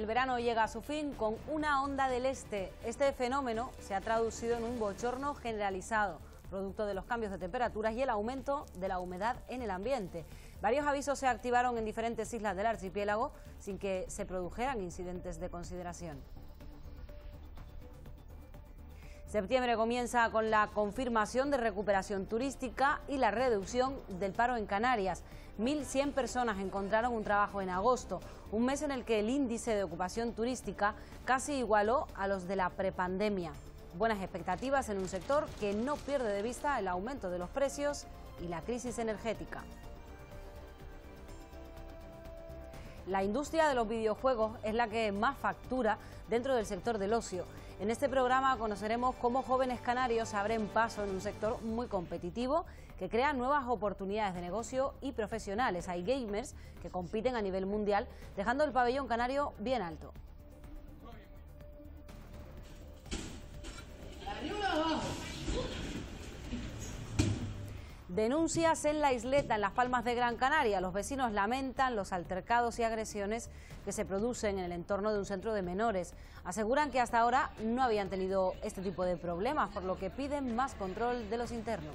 verano llega a su fin con una onda del este. Este fenómeno se ha traducido en un bochorno generalizado, producto de los cambios de temperaturas y el aumento de la humedad en el ambiente. Varios avisos se activaron en diferentes islas del archipiélago sin que se produjeran incidentes de consideración. Septiembre comienza con la confirmación de recuperación turística y la reducción del paro en Canarias. 1.100 personas encontraron un trabajo en agosto, un mes en el que el índice de ocupación turística casi igualó a los de la prepandemia. Buenas expectativas en un sector que no pierde de vista el aumento de los precios y la crisis energética. La industria de los videojuegos es la que más factura dentro del sector del ocio. En este programa conoceremos cómo jóvenes canarios abren paso en un sector muy competitivo que crea nuevas oportunidades de negocio y profesionales. Hay gamers que compiten a nivel mundial, dejando el pabellón canario bien alto. Denuncias en la isleta, en Las Palmas de Gran Canaria. Los vecinos lamentan los altercados y agresiones que se producen en el entorno de un centro de menores. Aseguran que hasta ahora no habían tenido este tipo de problemas, por lo que piden más control de los internos.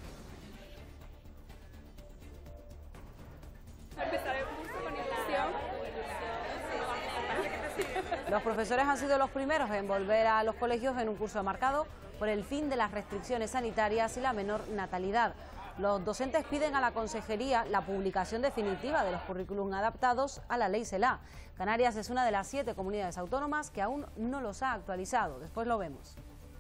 Los profesores han sido los primeros en volver a los colegios en un curso marcado por el fin de las restricciones sanitarias y la menor natalidad. Los docentes piden a la Consejería la publicación definitiva de los currículum adaptados a la Ley CELA. Canarias es una de las 7 comunidades autónomas que aún no los ha actualizado. Después lo vemos.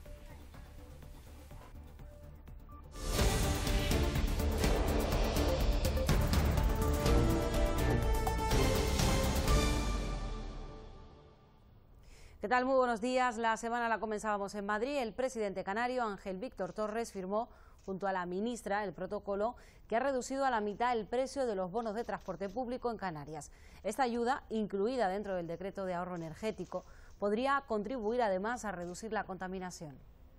¿Qué tal? Muy buenos días. La semana la comenzábamos en Madrid. El presidente canario, Ángel Víctor Torres, firmó junto a la ministra el protocolo que ha reducido a la mitad el precio de los bonos de transporte público en Canarias. Esta ayuda, incluida dentro del decreto de ahorro energético, podría contribuir además a reducir la contaminación.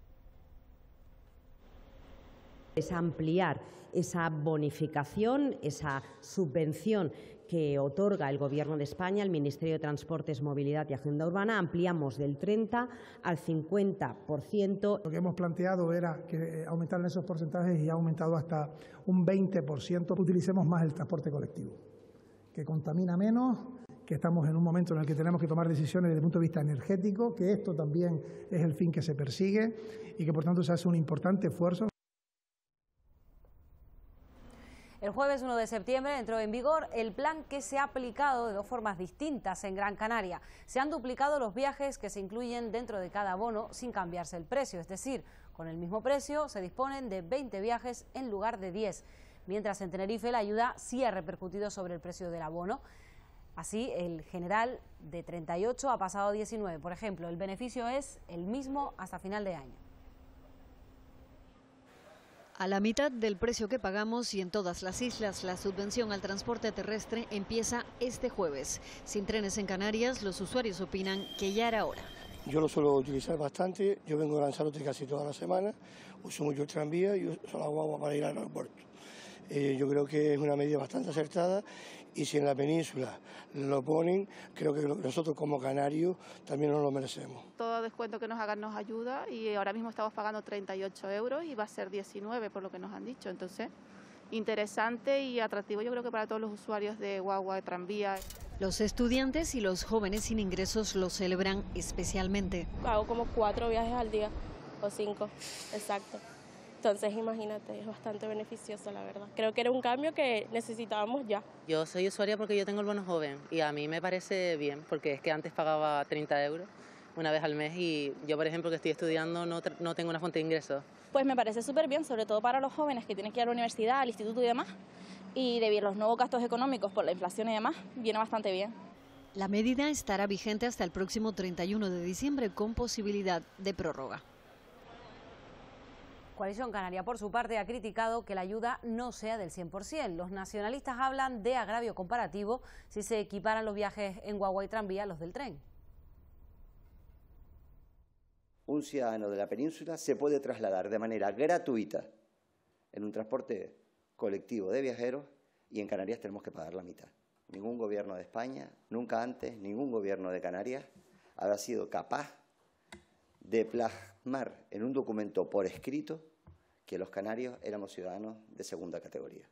Es ampliar esa bonificación, esa subvención que otorga el Gobierno de España, el Ministerio de Transportes, Movilidad y Agenda Urbana. Ampliamos del 30 al 50%. Lo que hemos planteado era que aumentaran esos porcentajes y ha aumentado hasta un 20%. Utilicemos más el transporte colectivo, que contamina menos, que estamos en un momento en el que tenemos que tomar decisiones desde el punto de vista energético, que esto también es el fin que se persigue y que por tanto se hace un importante esfuerzo. El jueves 1 de septiembre entró en vigor el plan que se ha aplicado de 2 formas distintas en Gran Canaria. Se han duplicado los viajes que se incluyen dentro de cada bono sin cambiarse el precio, es decir, con el mismo precio se disponen de 20 viajes en lugar de 10. Mientras en Tenerife la ayuda sí ha repercutido sobre el precio del abono. Así, el general de 38 ha pasado a 19. Por ejemplo, el beneficio es el mismo hasta final de año. A la mitad del precio que pagamos y en todas las islas, la subvención al transporte terrestre empieza este jueves. Sin trenes en Canarias, los usuarios opinan que ya era hora. Yo lo suelo utilizar bastante, yo vengo de Lanzarote casi toda la semana, uso mucho el tranvía y uso la guagua para ir al aeropuerto. Yo creo que es una medida bastante acertada y si en la península lo ponen, creo que nosotros como canarios también nos lo merecemos. Todo descuento que nos hagan nos ayuda y ahora mismo estamos pagando 38 euros y va a ser 19 por lo que nos han dicho. Entonces, interesante y atractivo yo creo que para todos los usuarios de guagua, de tranvía. Los estudiantes y los jóvenes sin ingresos lo celebran especialmente. Hago como 4 viajes al día o 5, exacto. Entonces, imagínate, es bastante beneficioso, la verdad. Creo que era un cambio que necesitábamos ya. Yo soy usuaria porque yo tengo el bono joven y a mí me parece bien, porque es que antes pagaba 30 euros una vez al mes y yo, por ejemplo, que estoy estudiando, no tengo una fuente de ingresos. Pues me parece súper bien, sobre todo para los jóvenes que tienen que ir a la universidad, al instituto y demás, y debido a los nuevos gastos económicos por la inflación y demás, viene bastante bien. La medida estará vigente hasta el próximo 31 de diciembre con posibilidad de prórroga. Coalición Canaria, por su parte, ha criticado que la ayuda no sea del 100%. Los nacionalistas hablan de agravio comparativo si se equiparan los viajes en guagua y tranvía a los del tren. Un ciudadano de la península se puede trasladar de manera gratuita en un transporte colectivo de viajeros y en Canarias tenemos que pagar la mitad. ningún gobierno de España, nunca antes, ningún gobierno de Canarias habrá sido capaz de plasmar en un documento por escrito que los canarios éramos ciudadanos de segunda categoría.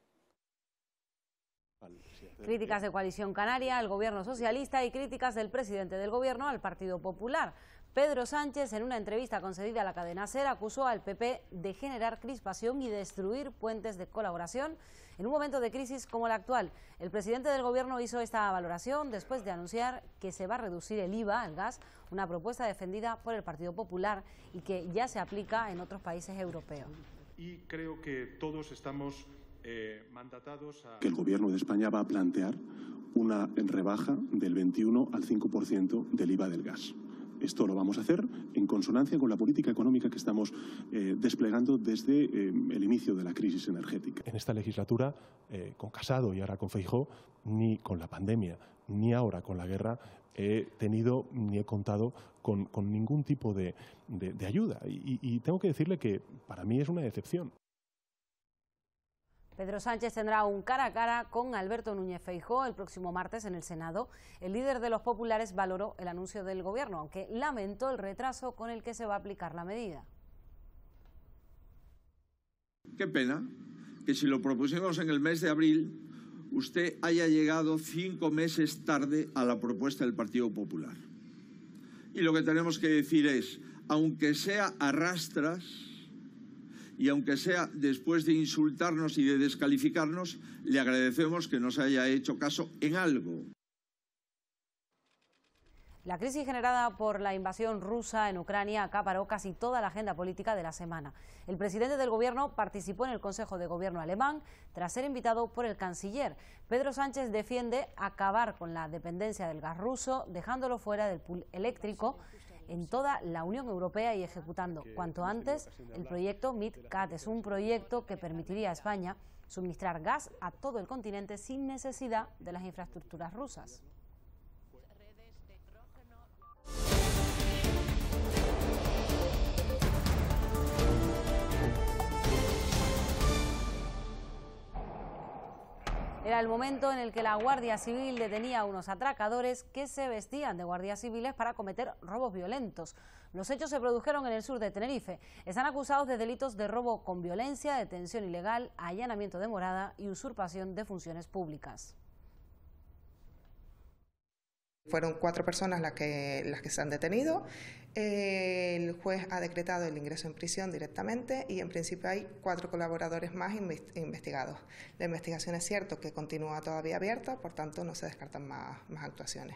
Críticas de Coalición Canaria al gobierno socialista y críticas del presidente del gobierno al Partido Popular. Pedro Sánchez, en una entrevista concedida a la cadena SER, acusó al PP de generar crispación y destruir puentes de colaboración en un momento de crisis como el actual. El presidente del gobierno hizo esta valoración después de anunciar que se va a reducir el IVA al gas, una propuesta defendida por el Partido Popular y que ya se aplica en otros países europeos. Y creo que todos estamos mandatados a... Que el Gobierno de España va a plantear una rebaja del 21 al 5% del IVA del gas. Esto lo vamos a hacer en consonancia con la política económica que estamos desplegando desde el inicio de la crisis energética. En esta legislatura, con Casado y ahora con Feijóo, ni con la pandemia, ni ahora con la guerra, he tenido ni he contado con ningún tipo de ayuda. Y tengo que decirle que para mí es una decepción. Pedro Sánchez tendrá un cara a cara con Alberto Núñez Feijóo el próximo martes en el Senado. El líder de los populares valoró el anuncio del gobierno, aunque lamentó el retraso con el que se va a aplicar la medida. Qué pena que si lo propusimos en el mes de abril, usted haya llegado 5 meses tarde a la propuesta del Partido Popular. Y lo que tenemos que decir es, aunque sea a rastras, y aunque sea después de insultarnos y de descalificarnos, le agradecemos que nos haya hecho caso en algo. La crisis generada por la invasión rusa en Ucrania acaparó casi toda la agenda política de la semana. El presidente del gobierno participó en el Consejo de Gobierno alemán tras ser invitado por el canciller. Pedro Sánchez defiende acabar con la dependencia del gas ruso, dejándolo fuera del pool eléctrico en toda la Unión Europea y ejecutando cuanto antes el proyecto MidCat. Es un proyecto que permitiría a España suministrar gas a todo el continente sin necesidad de las infraestructuras rusas. Era el momento en el que la Guardia Civil detenía a unos atracadores que se vestían de guardias civiles para cometer robos violentos. Los hechos se produjeron en el sur de Tenerife. Están acusados de delitos de robo con violencia, detención ilegal, allanamiento de morada y usurpación de funciones públicas. Fueron 4 personas las que se han detenido. El juez ha decretado el ingreso en prisión directamente y en principio hay 4 colaboradores más investigados. La investigación es cierto que continúa todavía abierta, por tanto no se descartan más actuaciones.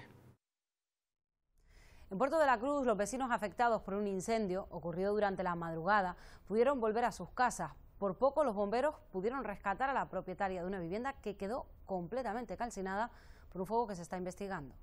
En Puerto de la Cruz, los vecinos afectados por un incendio ocurrido durante la madrugada pudieron volver a sus casas. Por poco los bomberos pudieron rescatar a la propietaria de una vivienda que quedó completamente calcinada por un fuego que se está investigando.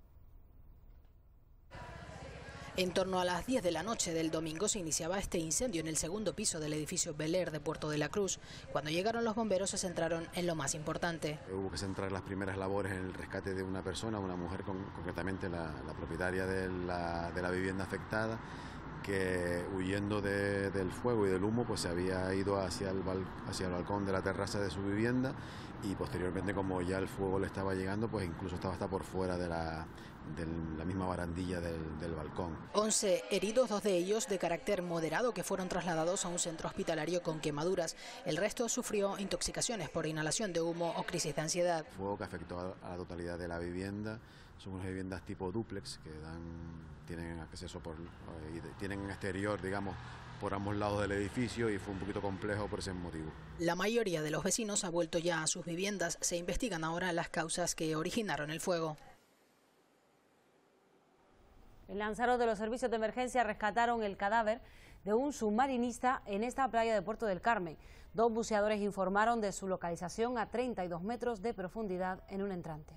En torno a las 10 de la noche del domingo se iniciaba este incendio en el segundo piso del edificio Bel Air de Puerto de la Cruz. Cuando llegaron los bomberos se centraron en lo más importante. Hubo que centrar las primeras labores en el rescate de una persona, una mujer concretamente la propietaria de la vivienda afectada, que huyendo del fuego y del humo pues se había ido hacia el balcón de la terraza de su vivienda y posteriormente, como ya el fuego le estaba llegando, pues incluso estaba hasta por fuera de la misma barandilla del balcón. 11 heridos, 2 de ellos de carácter moderado, que fueron trasladados a un centro hospitalario con quemaduras. El resto sufrió intoxicaciones por inhalación de humo o crisis de ansiedad. Fuego que afectó a la totalidad de la vivienda. Son unas viviendas tipo dúplex que tienen acceso tienen exterior, digamos, por ambos lados del edificio y fue un poquito complejo por ese motivo. La mayoría de los vecinos ha vuelto ya a sus viviendas. Se investigan ahora las causas que originaron el fuego. En Lanzarote, los servicios de emergencia rescataron el cadáver de un submarinista en esta playa de Puerto del Carmen. 2 buceadores informaron de su localización a 32 metros de profundidad en un entrante.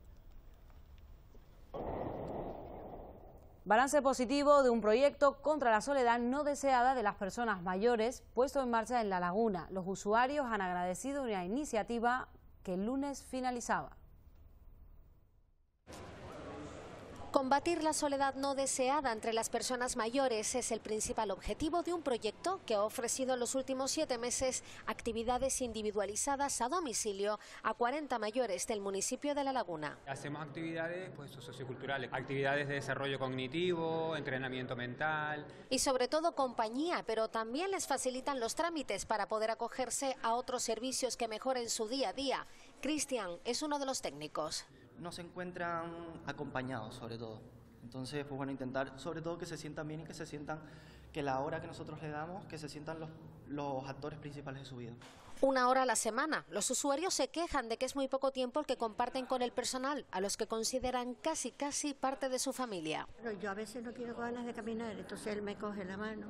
Balance positivo de un proyecto contra la soledad no deseada de las personas mayores puesto en marcha en La Laguna. Los usuarios han agradecido una iniciativa que el lunes finalizaba. Combatir la soledad no deseada entre las personas mayores es el principal objetivo de un proyecto que ha ofrecido en los últimos 7 meses actividades individualizadas a domicilio a 40 mayores del municipio de La Laguna. Hacemos actividades socioculturales, actividades de desarrollo cognitivo, entrenamiento mental. Y sobre todo compañía, pero también les facilitan los trámites para poder acogerse a otros servicios que mejoren su día a día. Cristian es uno de los técnicos. No se encuentran acompañados, sobre todo. Entonces, pues bueno, intentar sobre todo que se sientan bien y que se sientan que la hora que nosotros le damos, que se sientan los actores principales de su vida. 1 hora a la semana. Los usuarios se quejan de que es muy poco tiempo el que comparten con el personal, a los que consideran casi parte de su familia. Yo a veces no tengo ganas de caminar, entonces él me coge la mano,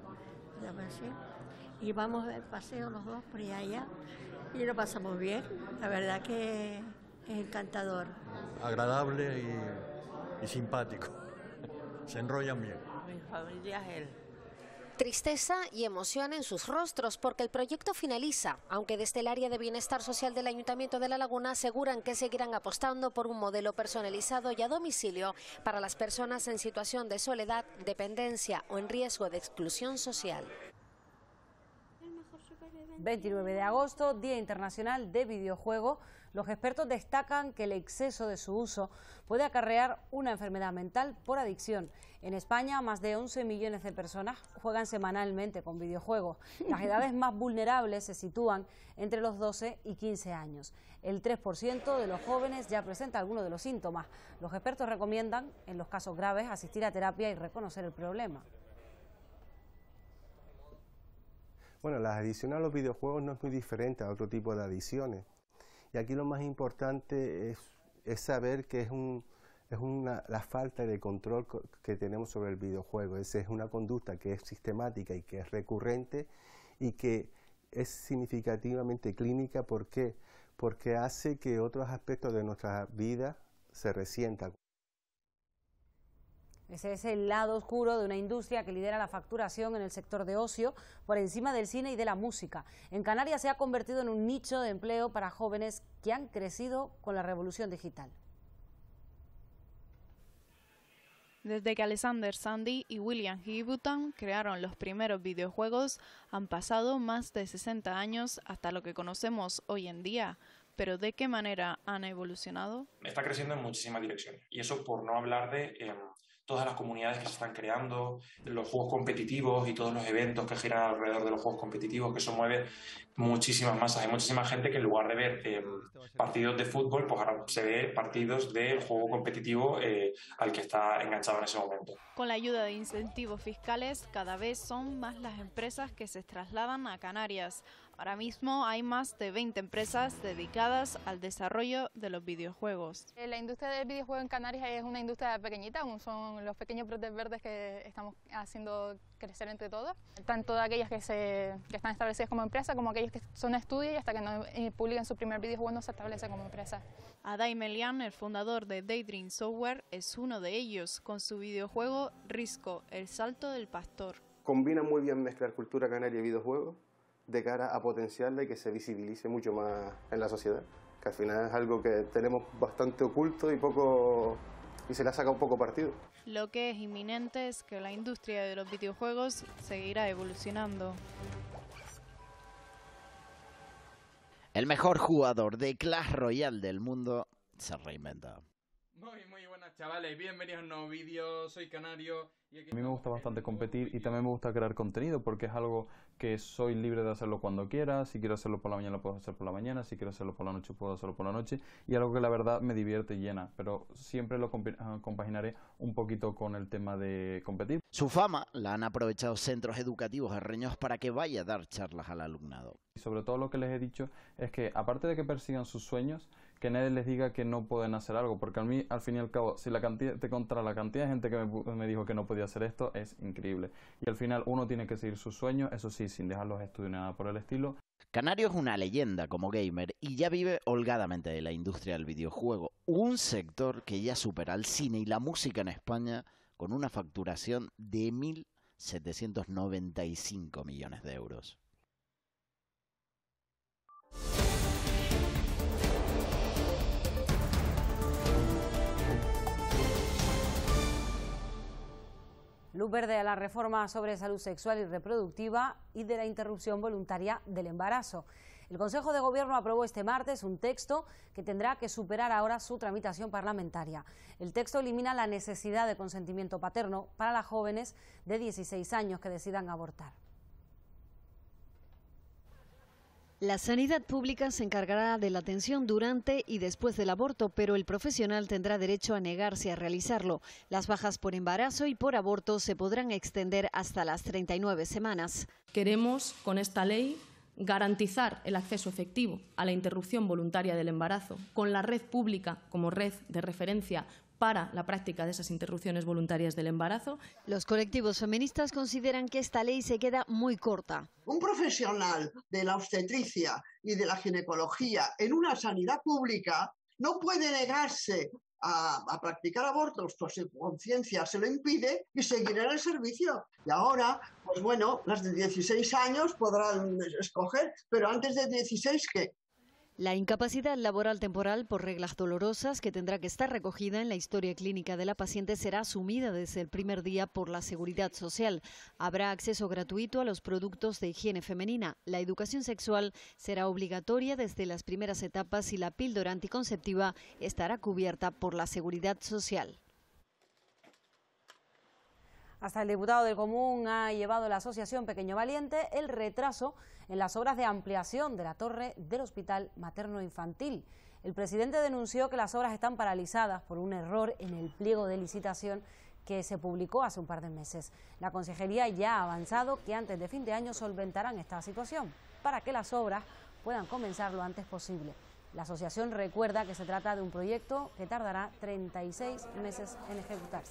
y vamos de paseo los dos por allá y lo pasamos bien. La verdad que es encantador. Agradable y simpático. Se enrollan bien. Mi familia es él. Tristeza y emoción en sus rostros porque el proyecto finaliza, aunque desde el área de bienestar social del Ayuntamiento de La Laguna aseguran que seguirán apostando por un modelo personalizado y a domicilio para las personas en situación de soledad, dependencia o en riesgo de exclusión social. 29 de agosto, Día Internacional de Videojuego. Los expertos destacan que el exceso de su uso puede acarrear una enfermedad mental por adicción. En España, más de 11 millones de personas juegan semanalmente con videojuegos. Las edades más vulnerables se sitúan entre los 12 y 15 años. El 3% de los jóvenes ya presenta alguno de los síntomas. Los expertos recomiendan, en los casos graves, asistir a terapia y reconocer el problema. Bueno, la adicción a los videojuegos no es muy diferente a otro tipo de adicciones. Y aquí lo más importante es saber que es la falta de control que tenemos sobre el videojuego. Es una conducta que es sistemática y que es recurrente y que es significativamente clínica. ¿Por qué? Porque hace que otros aspectos de nuestra vida se resientan. Ese es el lado oscuro de una industria que lidera la facturación en el sector de ocio por encima del cine y de la música. En Canarias se ha convertido en un nicho de empleo para jóvenes que han crecido con la revolución digital. Desde que Alexander Sandy y William Higginbotham crearon los primeros videojuegos, han pasado más de 60 años hasta lo que conocemos hoy en día. Pero ¿de qué manera han evolucionado? Está creciendo en muchísimas direcciones. Y eso por no hablar de todas las comunidades que se están creando, los juegos competitivos y todos los eventos que giran alrededor de los juegos competitivos, que eso mueve muchísimas masas. Hay muchísima gente que en lugar de ver partidos de fútbol, pues ahora se ve partidos del juego competitivo al que está enganchado en ese momento. Con la ayuda de incentivos fiscales, cada vez son más las empresas que se trasladan a Canarias. Ahora mismo hay más de 20 empresas dedicadas al desarrollo de los videojuegos. La industria del videojuego en Canarias es una industria pequeñita, aún son los pequeños brotes verdes que estamos haciendo crecer entre todos. Tanto aquellas que están establecidas como empresa como aquellos que son estudios y hasta que no publiquen su primer videojuego no se establece como empresa. Adai Melian, el fundador de Daydream Software, es uno de ellos con su videojuego Risco, el salto del pastor. Combina muy bien mezclar cultura canaria y videojuegos de cara a potenciarla y que se visibilice mucho más en la sociedad, que al final es algo que tenemos bastante oculto y se le ha sacado un poco partido. Lo que es inminente es que la industria de los videojuegos seguirá evolucionando. El mejor jugador de Clash Royale del mundo se reinventa. Muy buenas chavales, bienvenidos a un nuevo vídeo, soy Canario. A mí me gusta bastante competir y también me gusta crear contenido porque es algo que soy libre de hacerlo cuando quiera. Si quiero hacerlo por la mañana lo puedo hacer por la mañana, si quiero hacerlo por la noche puedo hacerlo por la noche, y algo que la verdad me divierte y llena, pero siempre lo compaginaré un poquito con el tema de competir. Su fama la han aprovechado centros educativos herreños para que vaya a dar charlas al alumnado. Y sobre todo lo que les he dicho es que aparte de que persigan sus sueños, que nadie les diga que no pueden hacer algo, porque al fin y al cabo, si la cantidad de gente que me dijo que no podía hacer esto, es increíble. Y al final uno tiene que seguir sus sueños, eso sí, sin dejar los estudios ni nada por el estilo. Canario es una leyenda como gamer y ya vive holgadamente de la industria del videojuego, un sector que ya supera al cine y la música en España con una facturación de 1.795 millones de euros. Luz verde a la reforma sobre salud sexual y reproductiva y de la interrupción voluntaria del embarazo. El Consejo de Gobierno aprobó este martes un texto que tendrá que superar ahora su tramitación parlamentaria. El texto elimina la necesidad de consentimiento paterno para las jóvenes de 16 años que decidan abortar. La sanidad pública se encargará de la atención durante y después del aborto, pero el profesional tendrá derecho a negarse a realizarlo. Las bajas por embarazo y por aborto se podrán extender hasta las 39 semanas. Queremos, con esta ley, garantizar el acceso efectivo a la interrupción voluntaria del embarazo, con la red pública como red de referencia para la práctica de esas interrupciones voluntarias del embarazo. Los colectivos feministas consideran que esta ley se queda muy corta. Un profesional de la obstetricia y de la ginecología en una sanidad pública no puede negarse a practicar abortos por su conciencia se lo impide y seguir en el servicio. Y ahora, pues bueno, las de 16 años podrán escoger, pero antes de 16, ¿qué? La incapacidad laboral temporal por reglas dolorosas, que tendrá que estar recogida en la historia clínica de la paciente, será asumida desde el primer día por la Seguridad Social. Habrá acceso gratuito a los productos de higiene femenina. La educación sexual será obligatoria desde las primeras etapas y la píldora anticonceptiva estará cubierta por la Seguridad Social. Hasta el diputado del Común ha llevado la asociación Pequeño Valiente el retraso en las obras de ampliación de la torre del Hospital Materno Infantil. El presidente denunció que las obras están paralizadas por un error en el pliego de licitación que se publicó hace un par de meses. La Consejería ya ha avanzado que antes de fin de año solventarán esta situación para que las obras puedan comenzar lo antes posible. La asociación recuerda que se trata de un proyecto que tardará 36 meses en ejecutarse.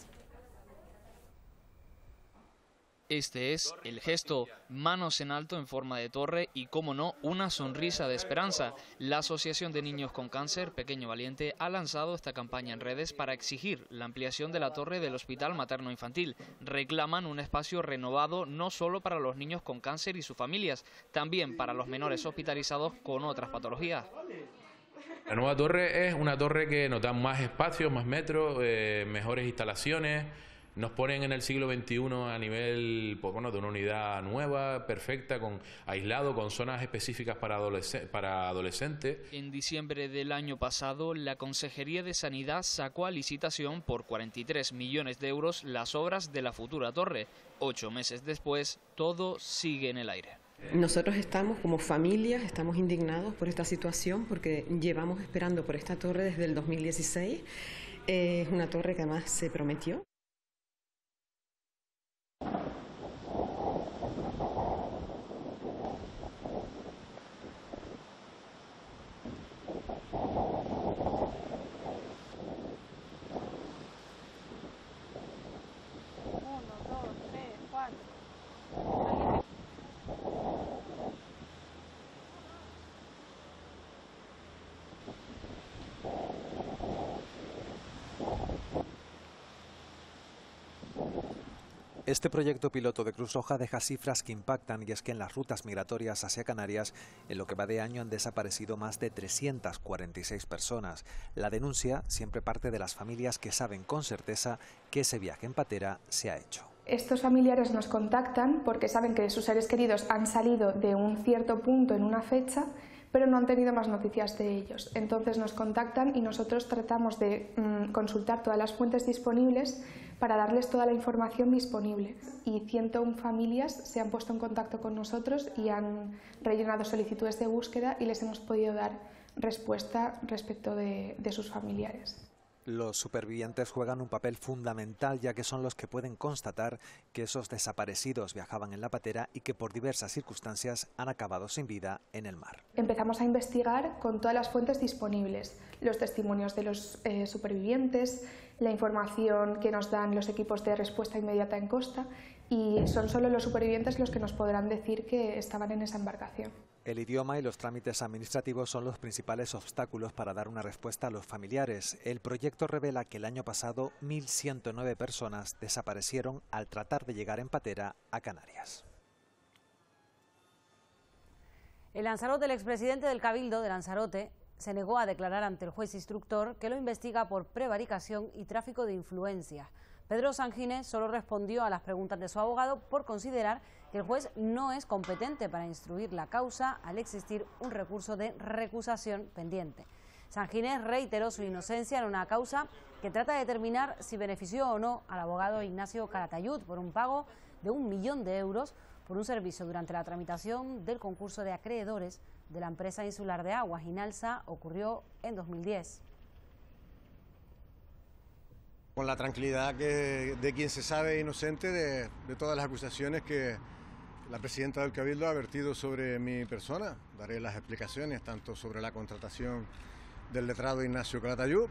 Este es el gesto, manos en alto en forma de torre y, como no, una sonrisa de esperanza. La Asociación de Niños con Cáncer, Pequeño Valiente, ha lanzado esta campaña en redes para exigir la ampliación de la torre del Hospital Materno Infantil. Reclaman un espacio renovado no solo para los niños con cáncer y sus familias, también para los menores hospitalizados con otras patologías. La nueva torre es una torre que nos da más espacio, más metros, mejores instalaciones. Nos ponen en el siglo XXI a nivel, pues bueno, de una unidad nueva, perfecta, aislado, con zonas específicas para adolescentes. En diciembre del año pasado, la Consejería de Sanidad sacó a licitación por 43 millones de euros las obras de la futura torre. 8 meses después, todo sigue en el aire. Nosotros estamos, como familia, estamos indignados por esta situación porque llevamos esperando por esta torre desde el 2016. Es una torre que además se prometió. Este proyecto piloto de Cruz Roja deja cifras que impactan, y es que en las rutas migratorias hacia Canarias, en lo que va de año, han desaparecido más de 346 personas. La denuncia siempre parte de las familias que saben con certeza que ese viaje en patera se ha hecho. Estos familiares nos contactan porque saben que sus seres queridos han salido de un cierto punto en una fecha, pero no han tenido más noticias de ellos. Entonces nos contactan y nosotros tratamos de consultar todas las fuentes disponibles para darles toda la información disponible. Y 101 familias se han puesto en contacto con nosotros y han rellenado solicitudes de búsqueda y les hemos podido dar respuesta respecto de sus familiares. Los supervivientes juegan un papel fundamental, ya que son los que pueden constatar que esos desaparecidos viajaban en la patera y que por diversas circunstancias han acabado sin vida en el mar. Empezamos a investigar con todas las fuentes disponibles, los testimonios de los supervivientes, la información que nos dan los equipos de respuesta inmediata en costa, y son solo los supervivientes los que nos podrán decir que estaban en esa embarcación. El idioma y los trámites administrativos son los principales obstáculos para dar una respuesta a los familiares. El proyecto revela que el año pasado 1.109 personas desaparecieron al tratar de llegar en patera a Canarias. En Lanzarote, el expresidente del Cabildo de Lanzarote se negó a declarar ante el juez instructor que lo investiga por prevaricación y tráfico de influencias. Pedro Sanginés solo respondió a las preguntas de su abogado por considerar que el juez no es competente para instruir la causa al existir un recurso de recusación pendiente. Sanginés reiteró su inocencia en una causa que trata de determinar si benefició o no al abogado Ignacio Calatayud por un pago de 1 millón de euros por un servicio durante la tramitación del concurso de acreedores de la empresa insular de aguas. Inalsa ocurrió en 2010. Con la tranquilidad de quien se sabe inocente de todas las acusaciones que la presidenta del Cabildo ha vertido sobre mi persona. Daré las explicaciones tanto sobre la contratación del letrado Ignacio Calatayud.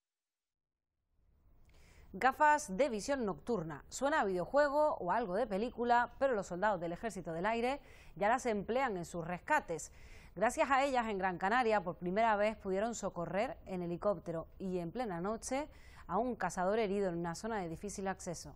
Gafas de visión nocturna. Suena a videojuego o algo de película, pero los soldados del Ejército del Aire ya las emplean en sus rescates. Gracias a ellas, en Gran Canaria, por primera vez pudieron socorrer en helicóptero y en plena noche a un cazador herido en una zona de difícil acceso.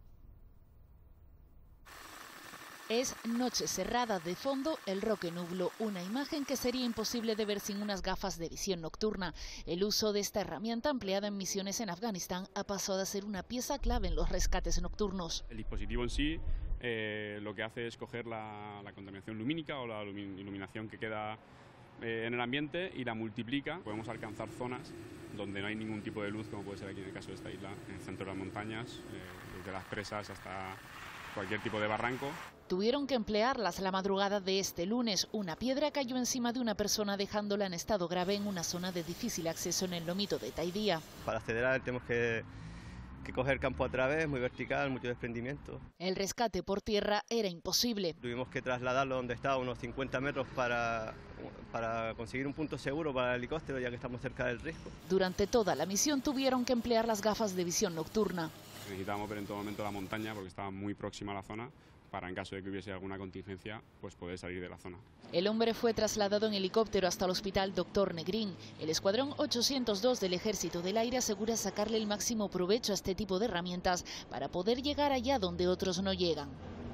Es Noche cerrada, de fondo el Roque Nublo, una imagen que sería imposible de ver sin unas gafas de visión nocturna. El uso de esta herramienta empleada en misiones en Afganistán ha pasado a ser una pieza clave en los rescates nocturnos. El dispositivo en sí lo que hace es coger la contaminación lumínica o la iluminación que queda en el ambiente y la multiplica. Podemos alcanzar zonas donde no hay ningún tipo de luz, como puede ser aquí en el caso de esta isla, en el centro de las montañas, desde las presas hasta cualquier tipo de barranco. Tuvieron que emplearlas la madrugada de este lunes. Una piedra cayó encima de una persona dejándola en estado grave en una zona de difícil acceso en el lomito de Taidía. Para acceder a él tenemos que coger campo a través, muy vertical, mucho desprendimiento. El rescate por tierra era imposible. Tuvimos que trasladarlo donde estaba, unos 50 metros para conseguir un punto seguro para el helicóptero, ya que estamos cerca del risco. Durante toda la misión tuvieron que emplear las gafas de visión nocturna. Necesitábamos ver en todo momento la montaña porque estaba muy próxima a la zona, para en caso de que hubiese alguna contingencia, pues poder salir de la zona. El hombre fue trasladado en helicóptero hasta el hospital Dr. Negrín. El escuadrón 802 del Ejército del Aire asegura sacarle el máximo provecho a este tipo de herramientas para poder llegar allá donde otros no llegan.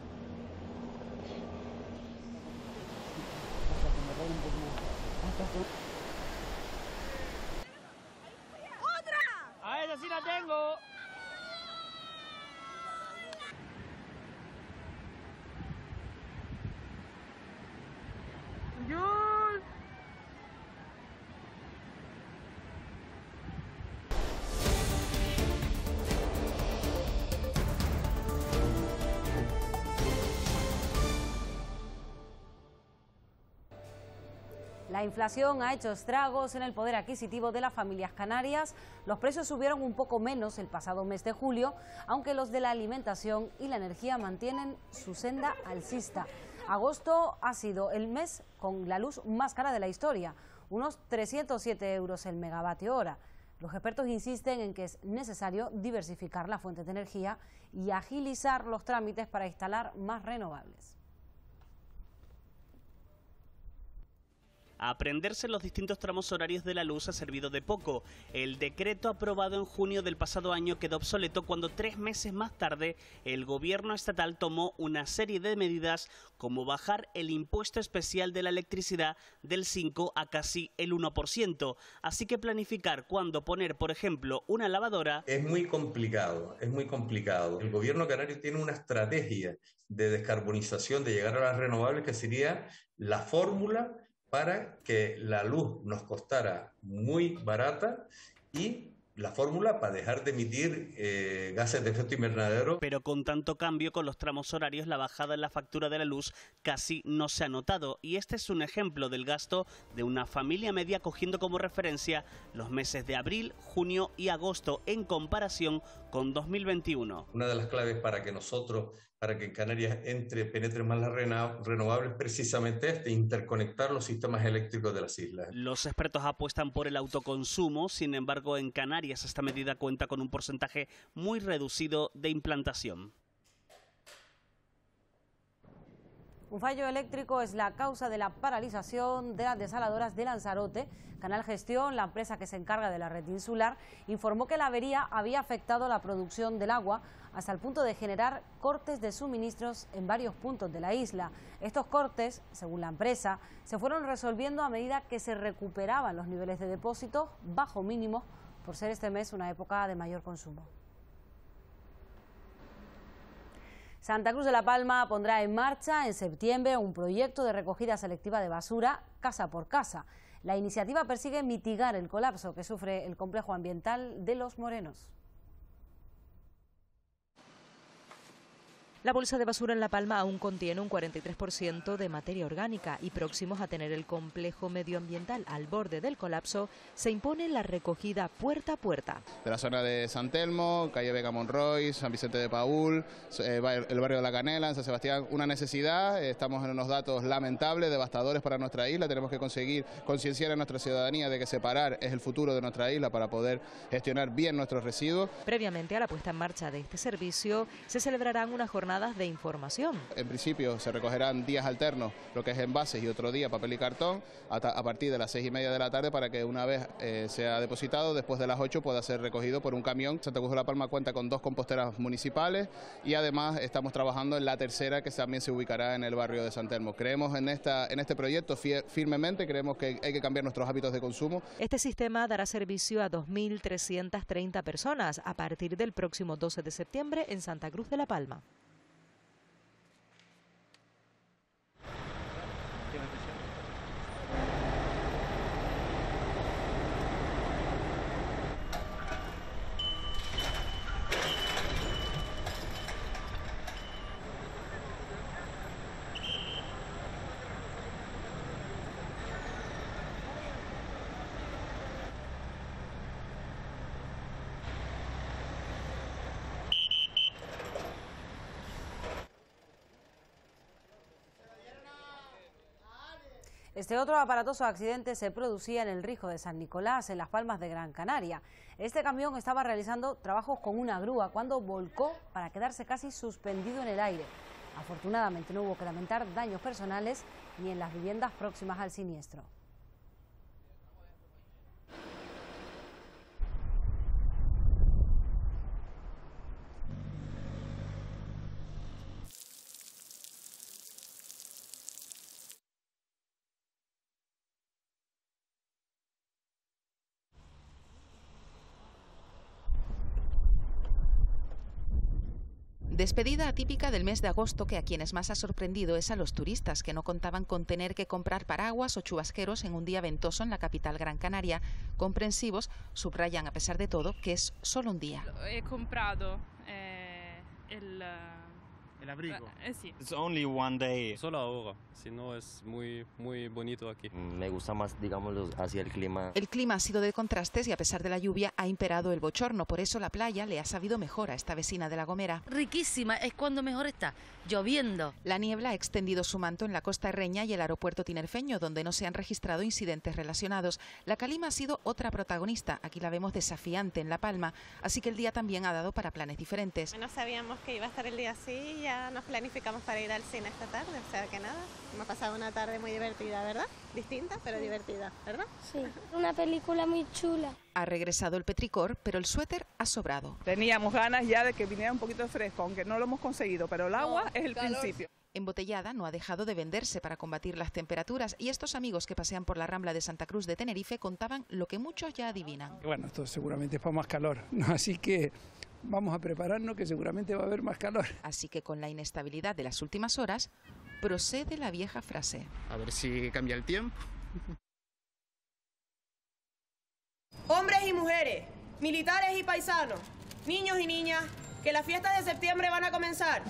¡Otra! ¡A esa sí la tengo! La inflación ha hecho estragos en el poder adquisitivo de las familias canarias. Los precios subieron un poco menos el pasado mes de julio, aunque los de la alimentación y la energía mantienen su senda alcista. Agosto ha sido el mes con la luz más cara de la historia, unos 307 euros el megavatio hora. Los expertos insisten en que es necesario diversificar las fuentes de energía y agilizar los trámites para instalar más renovables. Aprenderse los distintos tramos horarios de la luz ha servido de poco. El decreto aprobado en junio del pasado año quedó obsoleto cuando 3 meses más tarde el gobierno estatal tomó una serie de medidas como bajar el impuesto especial de la electricidad del 5 a casi el 1%. Así que planificar cuándo poner, por ejemplo, una lavadora... Es muy complicado, es muy complicado. El gobierno canario tiene una estrategia de descarbonización, de llegar a las renovables, que sería la fórmula para que la luz nos costara muy barata y la fórmula para dejar de emitir gases de efecto invernadero. Pero con tanto cambio con los tramos horarios, la bajada en la factura de la luz casi no se ha notado. Y este es un ejemplo del gasto de una familia media, cogiendo como referencia los meses de abril, junio y agosto en comparación con 2021. Una de las claves para que en Canarias penetren más las renovables, precisamente interconectar los sistemas eléctricos de las islas. Los expertos apuestan por el autoconsumo, sin embargo en Canarias esta medida cuenta con un porcentaje muy reducido de implantación. Un fallo eléctrico es la causa de la paralización de las desaladoras de Lanzarote. Canal Gestión, la empresa que se encarga de la red insular, informó que la avería había afectado la producción del agua hasta el punto de generar cortes de suministros en varios puntos de la isla. Estos cortes, según la empresa, se fueron resolviendo a medida que se recuperaban los niveles de depósitos bajo mínimos, por ser este mes una época de mayor consumo. Santa Cruz de la Palma pondrá en marcha en septiembre un proyecto de recogida selectiva de basura casa por casa. La iniciativa persigue mitigar el colapso que sufre el complejo ambiental de Los Morenos. La bolsa de basura en La Palma aún contiene un 43% de materia orgánica y próximos a tener el complejo medioambiental al borde del colapso, se impone la recogida puerta a puerta. De la zona de San Telmo, calle Vega Monroy, San Vicente de Paúl, el barrio de La Canela, en San Sebastián, una necesidad. Estamos en unos datos lamentables, devastadores para nuestra isla. Tenemos que conseguir concienciar a nuestra ciudadanía de que separar es el futuro de nuestra isla para poder gestionar bien nuestros residuos. Previamente a la puesta en marcha de este servicio, se celebrarán unas jornadas de información. En principio se recogerán días alternos, lo que es envases, y otro día papel y cartón, a partir de las 6:30 de la tarde, para que una vez sea depositado, después de las 8 pueda ser recogido por un camión. Santa Cruz de la Palma cuenta con 2 composteras municipales y además estamos trabajando en la tercera, que también se ubicará en el barrio de San Telmo. Creemos en este proyecto firmemente, creemos que hay que cambiar nuestros hábitos de consumo. Este sistema dará servicio a 2.330 personas a partir del próximo 12 de septiembre en Santa Cruz de la Palma. Este otro aparatoso accidente se producía en el Rijo de San Nicolás, en Las Palmas de Gran Canaria. Este camión estaba realizando trabajos con una grúa cuando volcó para quedarse casi suspendido en el aire. Afortunadamente no hubo que lamentar daños personales ni en las viviendas próximas al siniestro. Despedida atípica del mes de agosto que a quienes más ha sorprendido es a los turistas que no contaban con tener que comprar paraguas o chubasqueros en un día ventoso en la capital Gran Canaria. Comprensivos, subrayan a pesar de todo que es solo un día. He comprado el abrigo. Sí. It's only one day. Solo ahora, si no es muy bonito aquí. Me gusta más, digamos, hacia el clima. El clima ha sido de contrastes y a pesar de la lluvia ha imperado el bochorno. Por eso la playa le ha sabido mejor a esta vecina de La Gomera. Riquísima, es cuando mejor está, lloviendo. La niebla ha extendido su manto en la costa herreña y el aeropuerto tinerfeño, donde no se han registrado incidentes relacionados. La calima ha sido otra protagonista. Aquí la vemos desafiante en La Palma, así que el día también ha dado para planes diferentes. No sabíamos que iba a estar el día así y ya nos planificamos para ir al cine esta tarde, o sea que nada, hemos pasado una tarde muy divertida, ¿verdad? Distinta, pero divertida, ¿verdad? Sí, una película muy chula. Ha regresado el petricor, pero el suéter ha sobrado. Teníamos ganas ya de que viniera un poquito de fresco, aunque no lo hemos conseguido, pero el agua es el principio. Embotellada no ha dejado de venderse para combatir las temperaturas y estos amigos que pasean por la Rambla de Santa Cruz de Tenerife contaban lo que muchos ya adivinan. Bueno, esto seguramente es para más calor, ¿no? Así que vamos a prepararnos que seguramente va a haber más calor. Así que con la inestabilidad de las últimas horas, procede la vieja frase. A ver si cambia el tiempo. Hombres y mujeres, militares y paisanos, niños y niñas, que las fiestas de septiembre van a comenzar.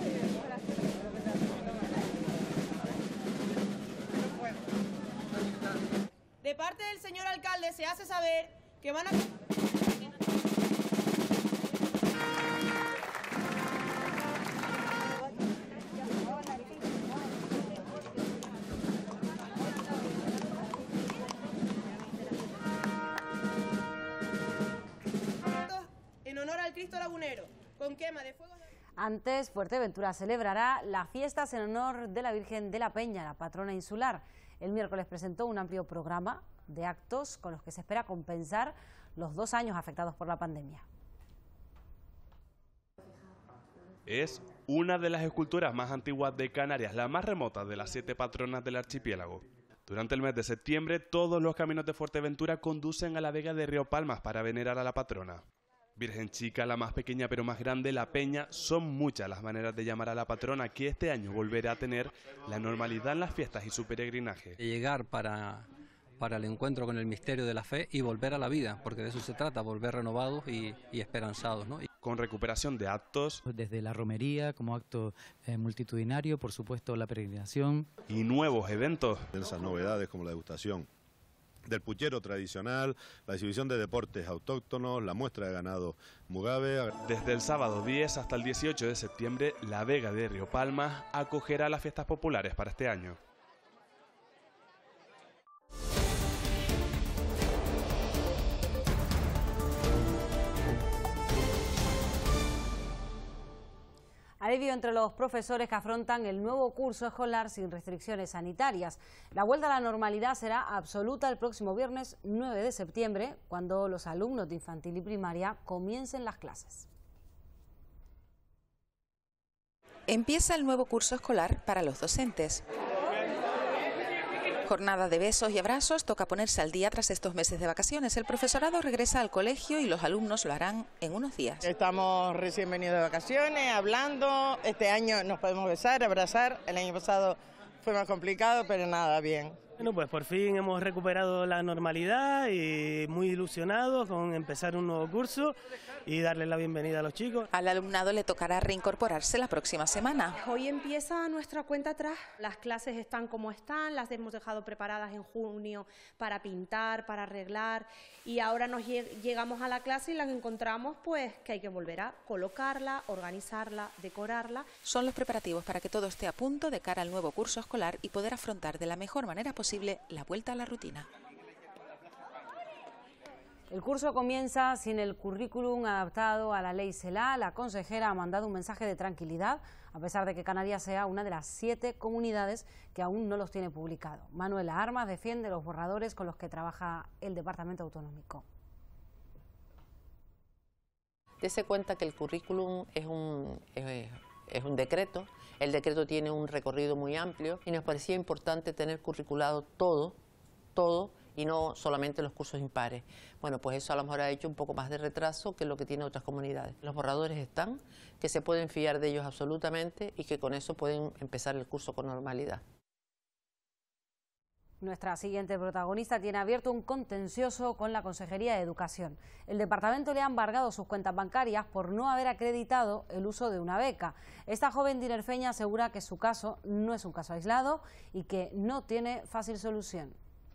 De parte del señor alcalde se hace saber que van a... en honor al Cristo Lagunero, con quema de fuego... Antes, Fuerteventura celebrará las fiestas en honor de la Virgen de la Peña, la patrona insular. El miércoles presentó un amplio programa de actos con los que se espera compensar los 2 años afectados por la pandemia. Es una de las esculturas más antiguas de Canarias, la más remota de las 7 patronas del archipiélago. Durante el mes de septiembre, todos los caminos de Fuerteventura conducen a la vega de Río Palmas para venerar a la patrona. Virgen Chica, la más pequeña pero más grande, la Peña, son muchas las maneras de llamar a la patrona, que este año volverá a tener la normalidad en las fiestas y su peregrinaje. Llegar para el encuentro con el misterio de la fe y volver a la vida, porque de eso se trata, volver renovados y esperanzados, ¿no? Con recuperación de actos. Desde la romería como acto multitudinario, por supuesto la peregrinación. Y nuevos eventos. Esas novedades como la degustación del puchero tradicional, la exhibición de deportes autóctonos, la muestra de ganado Mugabe. Desde el sábado 10 hasta el 18 de septiembre, La Vega de Río Palma acogerá las fiestas populares para este año. Alivio entre los profesores que afrontan el nuevo curso escolar sin restricciones sanitarias. La vuelta a la normalidad será absoluta el próximo viernes 9 de septiembre, cuando los alumnos de infantil y primaria comiencen las clases. Empieza el nuevo curso escolar para los docentes. Jornada de besos y abrazos, toca ponerse al día tras estos meses de vacaciones. El profesorado regresa al colegio y los alumnos lo harán en unos días. Estamos recién venidos de vacaciones, hablando. Este año nos podemos besar, abrazar. El año pasado fue más complicado, pero nada, bien. Bueno, pues por fin hemos recuperado la normalidad y muy ilusionados con empezar un nuevo curso y darle la bienvenida a los chicos. Al alumnado le tocará reincorporarse la próxima semana. Hoy empieza nuestra cuenta atrás. Las clases están como están, las hemos dejado preparadas en junio para pintar, para arreglar, y ahora nos llegamos a la clase y las encontramos pues que hay que volver a colocarla, organizarla, decorarla. Son los preparativos para que todo esté a punto de cara al nuevo curso escolar y poder afrontar de la mejor manera posible la vuelta a la rutina. El curso comienza sin el currículum adaptado a la ley CELA. La consejera ha mandado un mensaje de tranquilidad, a pesar de que Canarias sea una de las 7 comunidades que aún no los tiene publicado. Manuela Armas defiende los borradores con los que trabaja el Departamento Autonómico. Dese cuenta que el currículum es un decreto. El decreto tiene un recorrido muy amplio y nos parecía importante tener curriculado todo y no solamente los cursos impares. Bueno, pues eso a lo mejor ha hecho un poco más de retraso que lo que tiene otras comunidades. Los borradores están, que se pueden fiar de ellos absolutamente y que con eso pueden empezar el curso con normalidad. Nuestra siguiente protagonista tiene abierto un contencioso con la Consejería de Educación. El departamento le ha embargado sus cuentas bancarias por no haber acreditado el uso de una beca. Esta joven tinerfeña asegura que su caso no es un caso aislado y que no tiene fácil solución.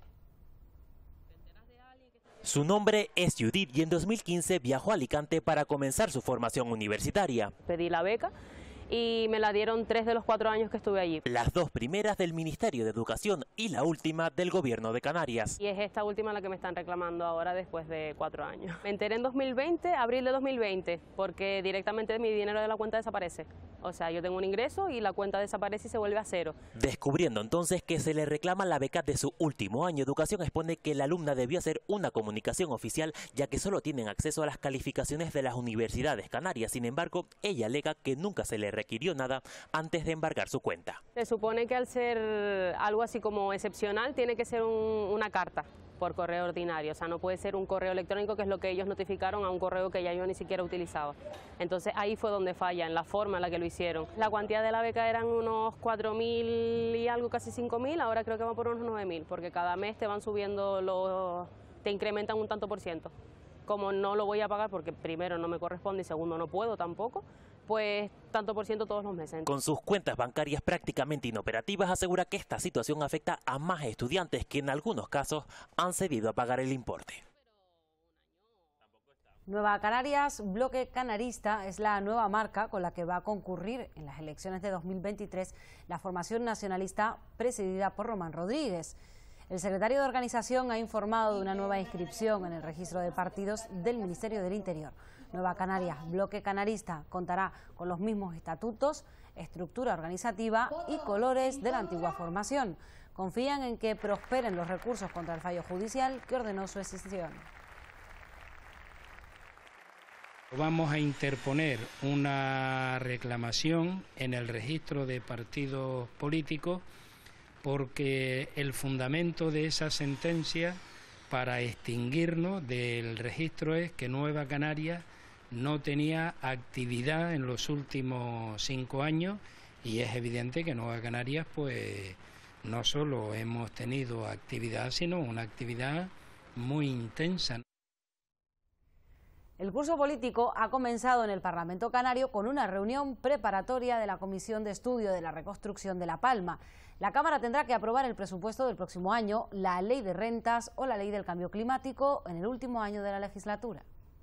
Su nombre es Judith y en 2015 viajó a Alicante para comenzar su formación universitaria. Pedí la beca y me la dieron 3 de los 4 años que estuve allí. Las 2 primeras del Ministerio de Educación y la última del Gobierno de Canarias. Y es esta última la que me están reclamando ahora después de 4 años. Me enteré en 2020, abril de 2020, porque directamente mi dinero de la cuenta desaparece. O sea, yo tengo un ingreso y la cuenta desaparece y se vuelve a cero. Descubriendo entonces que se le reclama la beca de su último año, Educación expone que la alumna debió hacer una comunicación oficial, ya que solo tienen acceso a las calificaciones de las universidades canarias. Sin embargo, ella alega que nunca se le requirió nada antes de embargar su cuenta. Se supone que al ser algo así como excepcional, tiene que ser una carta por correo ordinario, o sea, no puede ser un correo electrónico, que es lo que ellos notificaron, a un correo que ya yo ni siquiera utilizaba. Entonces ahí fue donde falla, en la forma en la que lo hicieron. La cuantía de la beca eran unos 4.000 y algo, casi 5.000, ahora creo que va por unos 9.000, porque cada mes te van subiendo, te incrementan un tanto por ciento. Como no lo voy a pagar porque primero no me corresponde y segundo no puedo tampoco, pues tanto por ciento todos los meses. Con sus cuentas bancarias prácticamente inoperativas, asegura que esta situación afecta a más estudiantes que en algunos casos han cedido a pagar el importe. Nueva Canarias, Bloque Canarista, es la nueva marca con la que va a concurrir en las elecciones de 2023 la formación nacionalista presidida por Román Rodríguez. El secretario de organización ha informado de una nueva inscripción en el registro de partidos del Ministerio del Interior. Nueva Canarias, Bloque Canarista, contará con los mismos estatutos, estructura organizativa y colores de la antigua formación. Confían en que prosperen los recursos contra el fallo judicial que ordenó su extinción. Vamos a interponer una reclamación en el registro de partidos políticos porque el fundamento de esa sentencia para extinguirnos del registro es que Nueva Canarias no tenía actividad en los últimos 5 años y es evidente que Nueva Canarias pues no solo hemos tenido actividad, sino una actividad muy intensa. El curso político ha comenzado en el Parlamento Canario con una reunión preparatoria de la Comisión de Estudio de la Reconstrucción de La Palma. La Cámara tendrá que aprobar el presupuesto del próximo año, la ley de rentas o la ley del cambio climático en el último año de la legislatura.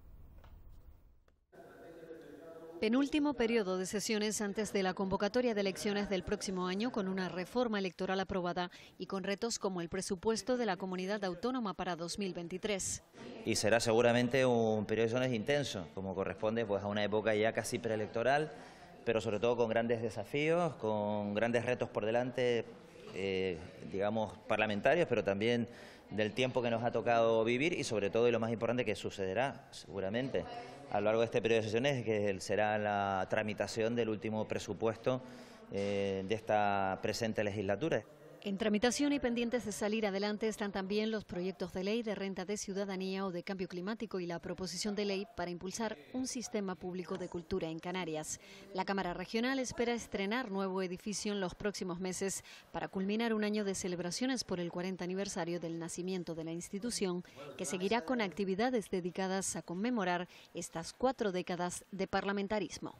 Penúltimo periodo de sesiones antes de la convocatoria de elecciones del próximo año, con una reforma electoral aprobada y con retos como el presupuesto de la comunidad autónoma para 2023. Y será seguramente un periodo de sesiones intenso, como corresponde pues a una época ya casi preelectoral, pero sobre todo con grandes desafíos, con grandes retos por delante, digamos parlamentarios, pero también del tiempo que nos ha tocado vivir y sobre todo, y lo más importante, que sucederá seguramente a lo largo de este periodo de sesiones, que será la tramitación del último presupuesto de esta presente legislatura. En tramitación y pendientes de salir adelante están también los proyectos de ley de renta de ciudadanía o de cambio climático y la proposición de ley para impulsar un sistema público de cultura en Canarias. La Cámara Regional espera estrenar nuevo edificio en los próximos meses para culminar un año de celebraciones por el 40 aniversario del nacimiento de la institución, que seguirá con actividades dedicadas a conmemorar estas 4 décadas de parlamentarismo.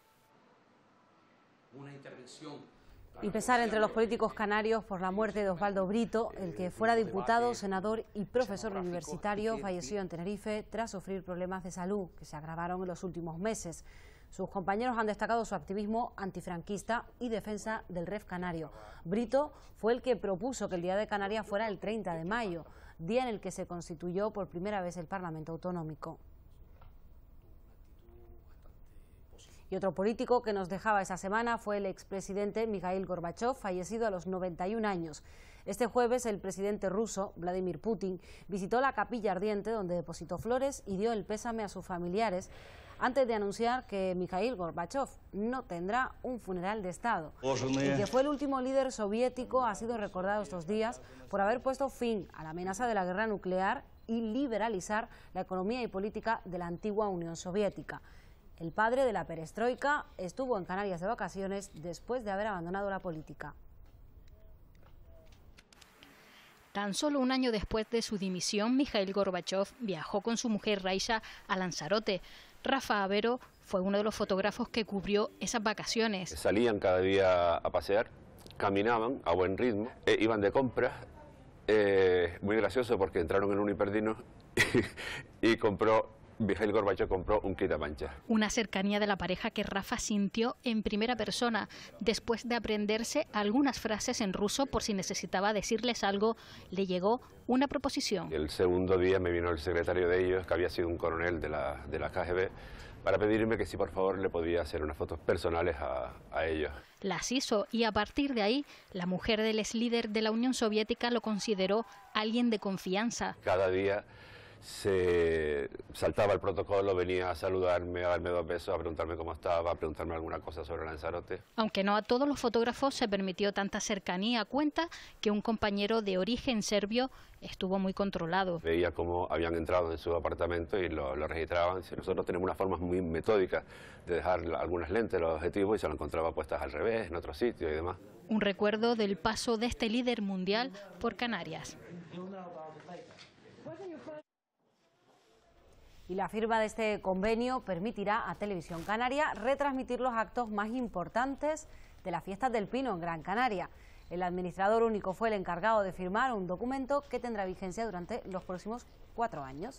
Una intervención. Y pesar entre los políticos canarios por la muerte de Osvaldo Brito, el que fuera diputado, senador y profesor universitario, falleció en Tenerife tras sufrir problemas de salud que se agravaron en los últimos meses. Sus compañeros han destacado su activismo antifranquista y defensa del REF canario. Brito fue el que propuso que el Día de Canarias fuera el 30 de mayo, día en el que se constituyó por primera vez el Parlamento Autonómico. Y otro político que nos dejaba esa semana fue el expresidente Mikhail Gorbachev, fallecido a los 91 años. Este jueves el presidente ruso, Vladimir Putin, visitó la capilla ardiente donde depositó flores y dio el pésame a sus familiares antes de anunciar que Mikhail Gorbachev no tendrá un funeral de Estado. El que fue el último líder soviético ha sido recordado estos días por haber puesto fin a la amenaza de la guerra nuclear y liberalizar la economía y política de la antigua Unión Soviética. El padre de la perestroika estuvo en Canarias de vacaciones después de haber abandonado la política. Tan solo un año después de su dimisión, Mikhail Gorbachev viajó con su mujer Raisa a Lanzarote. Rafa Avero fue uno de los fotógrafos que cubrió esas vacaciones. Salían cada día a pasear, caminaban a buen ritmo, iban de compras. Muy gracioso porque entraron en un hiperdino y Mikhail Gorbachev compró un quitamanchas. Una cercanía de la pareja que Rafa sintió en primera persona. Después de aprenderse algunas frases en ruso por si necesitaba decirles algo, le llegó una proposición. El segundo día me vino el secretario de ellos, que había sido un coronel de la KGB, para pedirme que si por favor le podía hacer unas fotos personales a ellos. Las hizo y a partir de ahí la mujer del ex líder de la Unión Soviética lo consideró alguien de confianza. Cada día se saltaba el protocolo, venía a saludarme, a darme 2 besos, a preguntarme cómo estaba, a preguntarme alguna cosa sobre Lanzarote. Aunque no a todos los fotógrafos se permitió tanta cercanía, cuenta que un compañero de origen serbio estuvo muy controlado. Veía cómo habían entrado en su apartamento y lo registraban. Nosotros tenemos una forma muy metódica de dejar algunas lentes, los objetivos, y se lo encontraba puestas al revés, en otro sitio y demás. Un recuerdo del paso de este líder mundial por Canarias. Y la firma de este convenio permitirá a Televisión Canaria retransmitir los actos más importantes de las fiestas del Pino en Gran Canaria. El administrador único fue el encargado de firmar un documento que tendrá vigencia durante los próximos 4 años.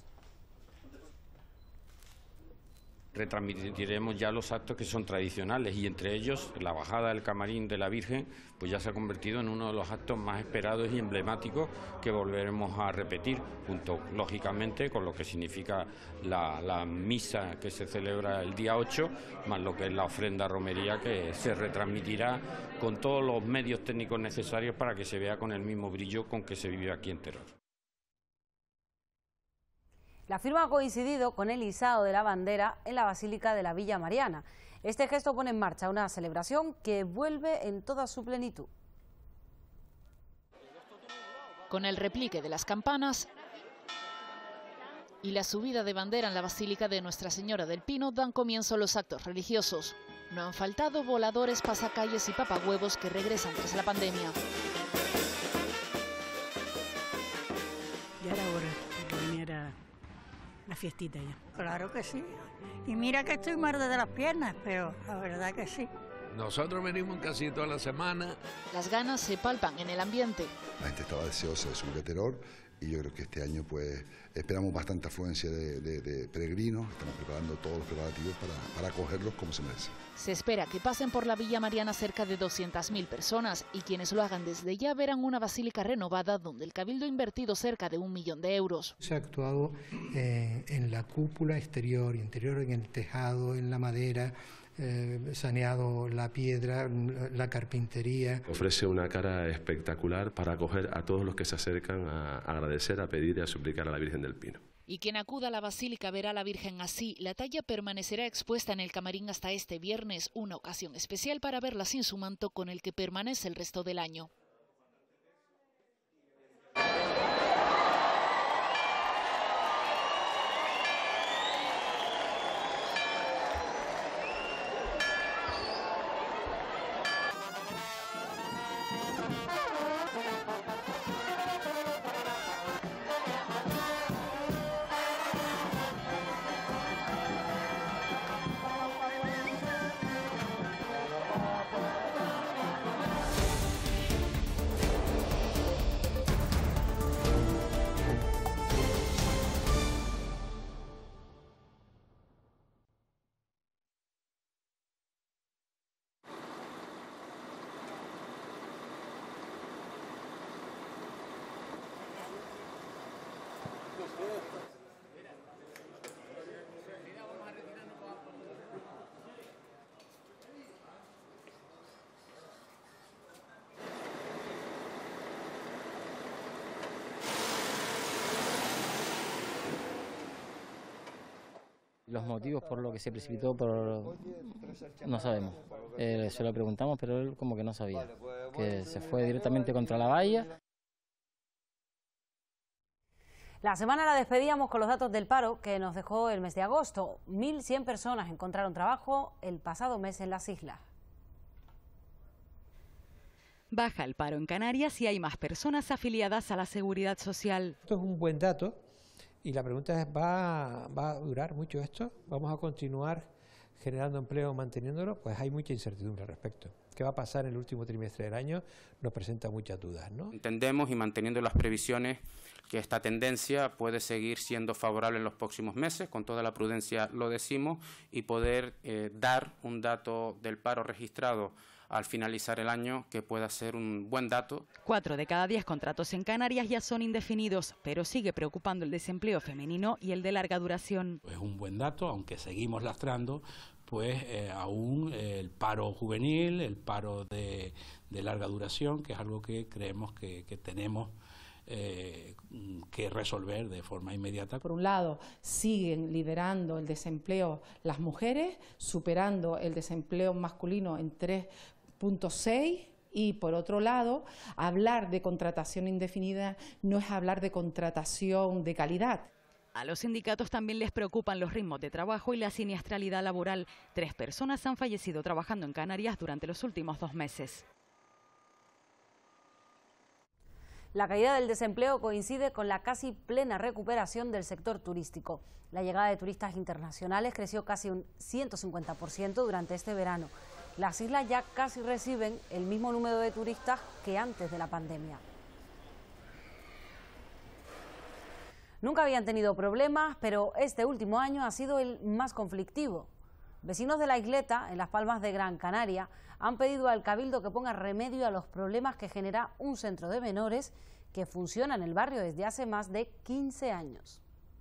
Retransmitiremos ya los actos que son tradicionales y entre ellos la bajada del camarín de la Virgen pues ya se ha convertido en uno de los actos más esperados y emblemáticos que volveremos a repetir, junto lógicamente con lo que significa la misa que se celebra el día 8, más lo que es la ofrenda romería que se retransmitirá con todos los medios técnicos necesarios para que se vea con el mismo brillo con que se vive aquí en Teror. La firma ha coincidido con el izado de la bandera en la Basílica de la Villa Mariana. Este gesto pone en marcha una celebración que vuelve en toda su plenitud. Con el replique de las campanas y la subida de bandera en la Basílica de Nuestra Señora del Pino dan comienzo a los actos religiosos. No han faltado voladores, pasacalles y papahuevos que regresan tras la pandemia. Ya era hora de que viniera la fiestita ya. Claro que sí. Y mira que estoy muerta de las piernas, pero la verdad que sí. Nosotros venimos casi toda la semana. Las ganas se palpan en el ambiente. La gente estaba deseosa de subir a Teror y yo creo que este año pues esperamos bastante afluencia de peregrinos. Estamos preparando todos los preparativos para acogerlos como se merece. Se espera que pasen por la Villa Mariana cerca de 200.000 personas y quienes lo hagan desde ya verán una basílica renovada donde el Cabildo ha invertido cerca de 1 millón de euros. Se ha actuado en la cúpula exterior, interior, en el tejado, en la madera, saneado la piedra, la carpintería. Ofrece una cara espectacular para acoger a todos los que se acercan a agradecer, a pedir y a suplicar a la Virgen del Pino. Y quien acuda a la basílica verá a la Virgen así. La talla permanecerá expuesta en el camarín hasta este viernes, una ocasión especial para verla sin su manto con el que permanece el resto del año. Los motivos por lo que se precipitó, no sabemos. Se lo preguntamos, pero él como que no sabía, que se fue directamente contra la valla. La semana la despedíamos con los datos del paro que nos dejó el mes de agosto. 1.100 personas encontraron trabajo el pasado mes en las islas. Baja el paro en Canarias y hay más personas afiliadas a la Seguridad Social. Esto es un buen dato y la pregunta es, ¿va a durar mucho esto? ¿Vamos a continuar generando empleo, manteniéndolo? Pues hay mucha incertidumbre al respecto. ¿Qué va a pasar en el último trimestre del año? Nos presenta muchas dudas, ¿no? Entendemos y manteniendo las previsiones que esta tendencia puede seguir siendo favorable en los próximos meses, con toda la prudencia lo decimos, y poder dar un dato del paro registrado al finalizar el año que pueda ser un buen dato. 4 de cada 10 contratos en Canarias ya son indefinidos, pero sigue preocupando el desempleo femenino y el de larga duración. Es un buen dato, aunque seguimos lastrando pues aún el paro juvenil, el paro de larga duración, que es algo que creemos que tenemos que resolver de forma inmediata. Por un lado, siguen liderando el desempleo las mujeres, superando el desempleo masculino en 3,6, y por otro lado, hablar de contratación indefinida no es hablar de contratación de calidad. A los sindicatos también les preocupan los ritmos de trabajo y la siniestralidad laboral. 3 personas han fallecido trabajando en Canarias durante los últimos 2 meses. La caída del desempleo coincide con la casi plena recuperación del sector turístico. La llegada de turistas internacionales creció casi un 150% durante este verano. Las islas ya casi reciben el mismo número de turistas que antes de la pandemia. Nunca habían tenido problemas, pero este último año ha sido el más conflictivo. Vecinos de la isleta, en Las Palmas de Gran Canaria, han pedido al Cabildo que ponga remedio a los problemas que genera un centro de menores que funciona en el barrio desde hace más de 15 años.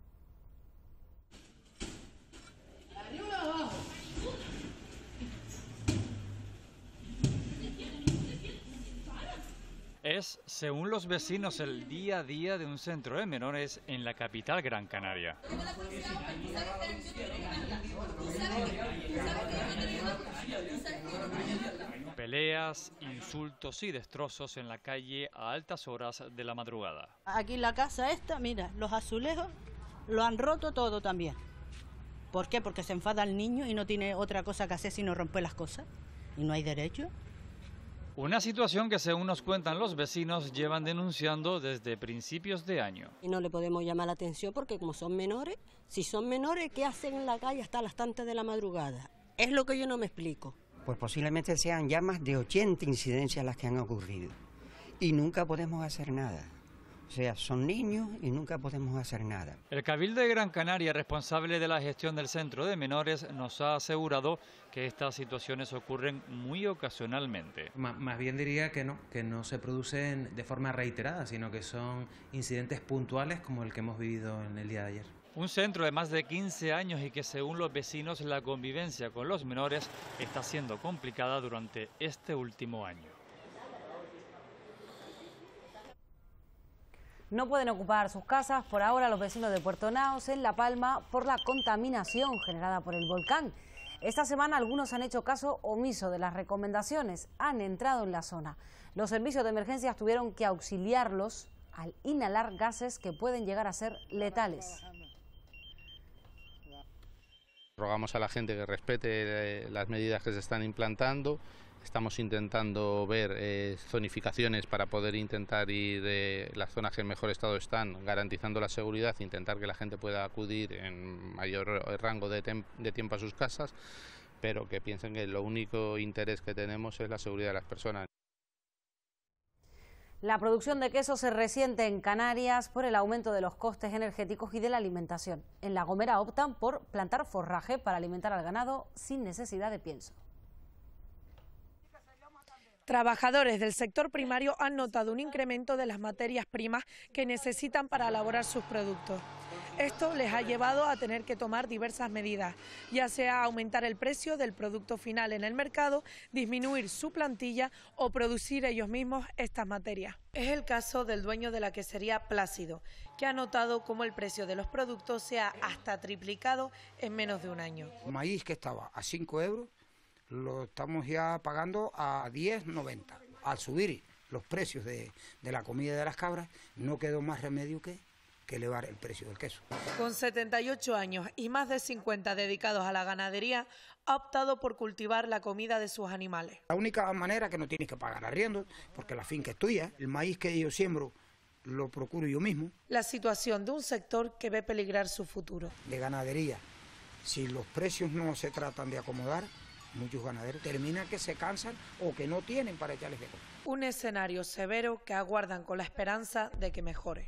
Es, según los vecinos, el día a día de un centro de menores en la capital Gran Canaria. Peleas, insultos y destrozos en la calle a altas horas de la madrugada. Aquí en la casa esta, mira, los azulejos lo han roto todo también. ¿Por qué? Porque se enfada el niño y no tiene otra cosa que hacer sino romper las cosas. Y no hay derecho. Una situación que, según nos cuentan los vecinos, llevan denunciando desde principios de año. Y no le podemos llamar la atención porque como son menores, si son menores, ¿qué hacen en la calle hasta las tantas de la madrugada? Es lo que yo no me explico. Pues posiblemente sean ya más de 80 incidencias las que han ocurrido. Y nunca podemos hacer nada. O sea, son niños y nunca podemos hacer nada. El Cabildo de Gran Canaria, responsable de la gestión del centro de menores, nos ha asegurado que estas situaciones ocurren muy ocasionalmente. Más bien diría que no se producen de forma reiterada, sino que son incidentes puntuales como el que hemos vivido en el día de ayer. Un centro de más de 15 años y que, según los vecinos, la convivencia con los menores está siendo complicada durante este último año. No pueden ocupar sus casas por ahora los vecinos de Puerto Naos, en La Palma, por la contaminación generada por el volcán. Esta semana algunos han hecho caso omiso de las recomendaciones, han entrado en la zona. Los servicios de emergencias tuvieron que auxiliarlos al inhalar gases que pueden llegar a ser letales. Rogamos a la gente que respete las medidas que se están implantando. Estamos intentando ver zonificaciones para poder intentar ir de las zonas que en mejor estado están, garantizando la seguridad, intentar que la gente pueda acudir en mayor rango de tiempo a sus casas, pero que piensen que el único interés que tenemos es la seguridad de las personas. La producción de queso se resiente en Canarias por el aumento de los costes energéticos y de la alimentación. En La Gomera optan por plantar forraje para alimentar al ganado sin necesidad de pienso. Trabajadores del sector primario han notado un incremento de las materias primas que necesitan para elaborar sus productos. Esto les ha llevado a tener que tomar diversas medidas, ya sea aumentar el precio del producto final en el mercado, disminuir su plantilla o producir ellos mismos estas materias. Es el caso del dueño de la quesería Plácido, que ha notado cómo el precio de los productos se ha hasta triplicado en menos de un año. El maíz que estaba a 5 euros, lo estamos ya pagando a 10,90. Al subir los precios de la comida de las cabras, no quedó más remedio que elevar el precio del queso. Con 78 años y más de 50 dedicados a la ganadería, ha optado por cultivar la comida de sus animales. La única manera que no tienes que pagar arriendo, porque la finca es tuya, el maíz que yo siembro lo procuro yo mismo. La situación de un sector que ve peligrar su futuro. De ganadería, si los precios no se tratan de acomodar, muchos ganaderos terminan que se cansan o que no tienen para echarles de comer. Un escenario severo que aguardan con la esperanza de que mejore.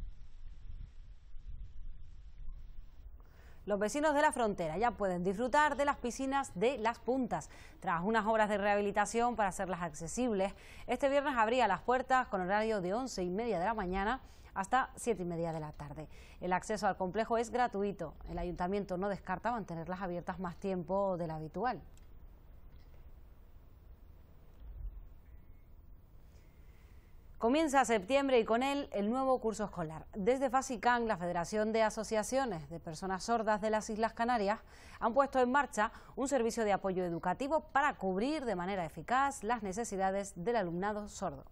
Los vecinos de la frontera ya pueden disfrutar de las piscinas de Las Puntas. Tras unas obras de rehabilitación para hacerlas accesibles, este viernes abría las puertas con horario de 11:30 de la mañana hasta 7:30 de la tarde. El acceso al complejo es gratuito. El ayuntamiento no descarta mantenerlas abiertas más tiempo del habitual. Comienza septiembre y con él el nuevo curso escolar. Desde FASICAN, la Federación de Asociaciones de Personas Sordas de las Islas Canarias, han puesto en marcha un servicio de apoyo educativo para cubrir de manera eficaz las necesidades del alumnado sordo.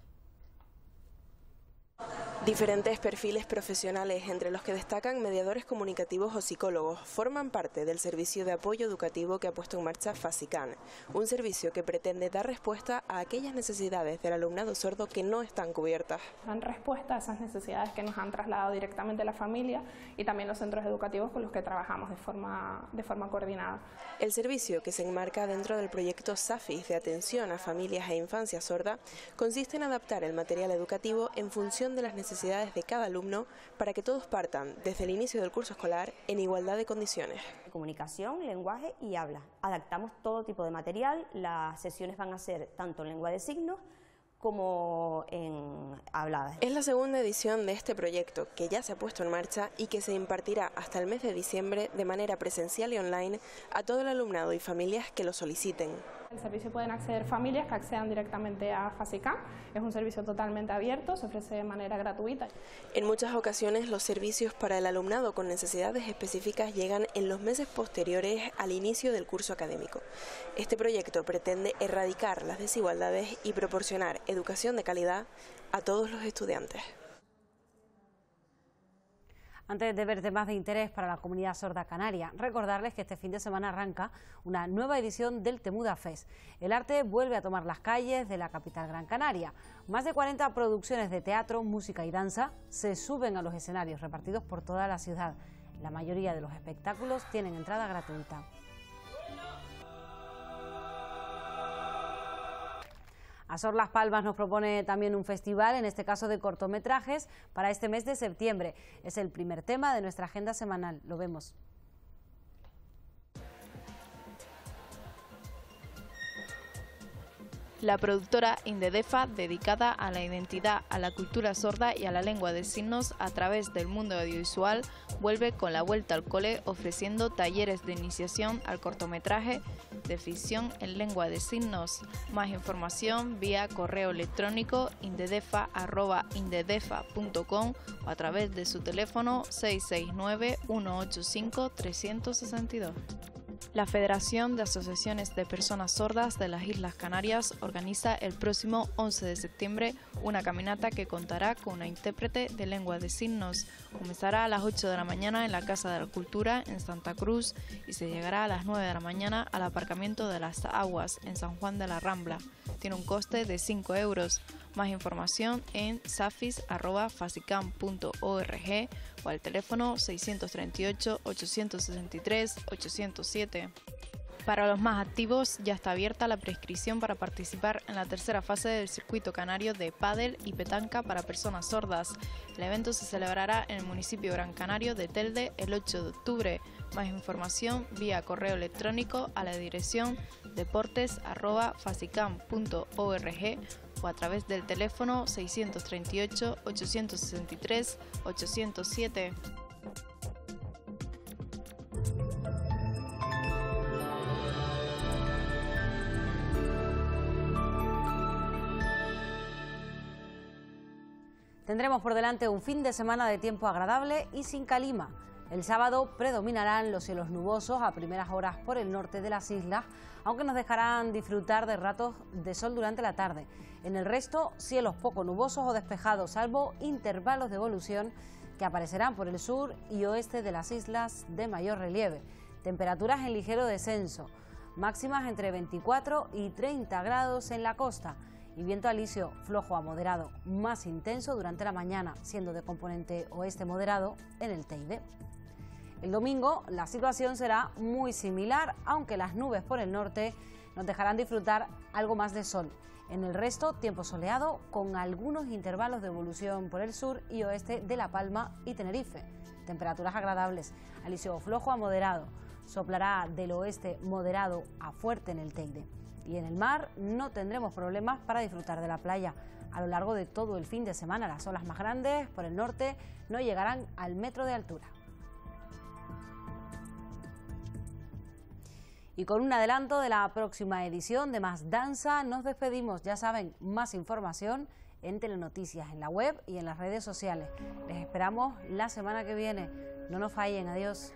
Diferentes perfiles profesionales, entre los que destacan mediadores comunicativos o psicólogos, forman parte del servicio de apoyo educativo que ha puesto en marcha FASICAN, un servicio que pretende dar respuesta a aquellas necesidades del alumnado sordo que no están cubiertas. Dan respuesta a esas necesidades que nos han trasladado directamente la familia y también los centros educativos con los que trabajamos de forma coordinada. El servicio, que se enmarca dentro del proyecto SAFIS de atención a familias e infancia sorda, consiste en adaptar el material educativo en función de las necesidades de cada alumno para que todos partan desde el inicio del curso escolar en igualdad de condiciones. Comunicación, lenguaje y habla. Adaptamos todo tipo de material, las sesiones van a ser tanto en lengua de signos como en habladas. Es la segunda edición de este proyecto que ya se ha puesto en marcha y que se impartirá hasta el mes de diciembre de manera presencial y online a todo el alumnado y familias que lo soliciten. El servicio pueden acceder familias que accedan directamente a FASICAN. Es un servicio totalmente abierto, se ofrece de manera gratuita. En muchas ocasiones los servicios para el alumnado con necesidades específicas llegan en los meses posteriores al inicio del curso académico. Este proyecto pretende erradicar las desigualdades y proporcionar educación de calidad a todos los estudiantes. Antes de ver temas de interés para la comunidad sorda canaria, recordarles que este fin de semana arranca una nueva edición del Temuda Fest. El arte vuelve a tomar las calles de la capital Gran Canaria. Más de 40 producciones de teatro, música y danza se suben a los escenarios repartidos por toda la ciudad. La mayoría de los espectáculos tienen entrada gratuita. Azor Las Palmas nos propone también un festival, en este caso de cortometrajes, para este mes de septiembre. Es el primer tema de nuestra agenda semanal. Lo vemos. La productora Indedefa, dedicada a la identidad, a la cultura sorda y a la lengua de signos a través del mundo audiovisual, vuelve con la vuelta al cole ofreciendo talleres de iniciación al cortometraje de ficción en lengua de signos. Más información vía correo electrónico indedefa@indedefa.com o a través de su teléfono 669-185-362. La Federación de Asociaciones de Personas Sordas de las Islas Canarias organiza el próximo 11 de septiembre una caminata que contará con una intérprete de lengua de signos. Comenzará a las 8 de la mañana en la Casa de la Cultura en Santa Cruz y se llegará a las 9 de la mañana al aparcamiento de las Aguas en San Juan de la Rambla. Tiene un coste de 5 euros. Más información en safis@fasicam.org o al teléfono 638-863-807. Para los más activos ya está abierta la prescripción para participar en la tercera fase del circuito canario de pádel y petanca para personas sordas. El evento se celebrará en el municipio Gran Canario de Telde el 8 de octubre. Más información vía correo electrónico a la dirección deportes@fasicam.org o a través del teléfono 638-863-807. Tendremos por delante un fin de semana de tiempo agradable y sin calima. El sábado predominarán los cielos nubosos a primeras horas por el norte de las islas, aunque nos dejarán disfrutar de ratos de sol durante la tarde. En el resto, cielos poco nubosos o despejados, salvo intervalos de evolución que aparecerán por el sur y oeste de las islas de mayor relieve. Temperaturas en ligero descenso, máximas entre 24 y 30 grados en la costa. Y viento alisio flojo a moderado, más intenso durante la mañana, siendo de componente oeste moderado en el Teide. El domingo la situación será muy similar, aunque las nubes por el norte nos dejarán disfrutar algo más de sol. En el resto, tiempo soleado con algunos intervalos de evolución por el sur y oeste de La Palma y Tenerife. Temperaturas agradables, alisio flojo a moderado, soplará del oeste moderado a fuerte en el Teide. Y en el mar no tendremos problemas para disfrutar de la playa. A lo largo de todo el fin de semana las olas más grandes por el norte no llegarán al metro de altura. Y con un adelanto de la próxima edición de Más Danza nos despedimos. Ya saben, más información en Telenoticias, en la web y en las redes sociales. Les esperamos la semana que viene. No nos fallen. Adiós.